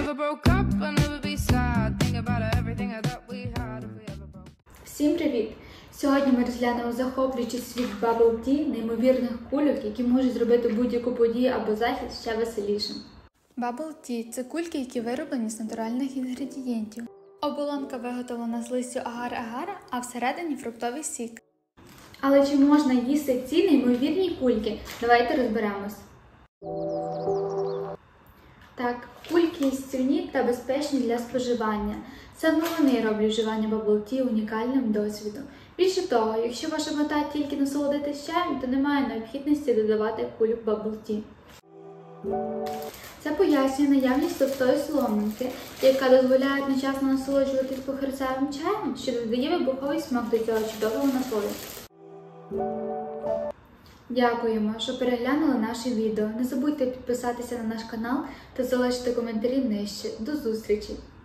ever broke up, I'll never be sad. Think about everything I thought we had if we ever broke. Всім привіт! Сьогодні ми розглянемо захоплюючий світ Bubble Tea, неймовірних кульок, які можуть зробити будь-яку подію або захід ще веселішим. Bubble Tea – це кульки, які вироблені з натуральних інгредієнтів. Оболонка виготовлена з листю агар-агара, а всередині фруктовий сік. Але чи можна їсти ці неймовірні кульки? Давайте розберемось. Так, кульки їстівні та безпечні для споживання. Саме вони роблять вживання Bubble Tea унікальним досвідом. Більше того, якщо ваша мета тільки насолодитись чаєм, то немає необхідності додавати кульок Bubble Tea. Це пояснює наявність товстої соломинки, яка дозволяє одночасно насолоджуватись похерцевим чаєм, що додає вибуховий смак до цього чудового напою. Дякуємо, що переглянули наше відео. Не забудьте підписатися на наш канал та залишити коментарі нижче. До зустрічі!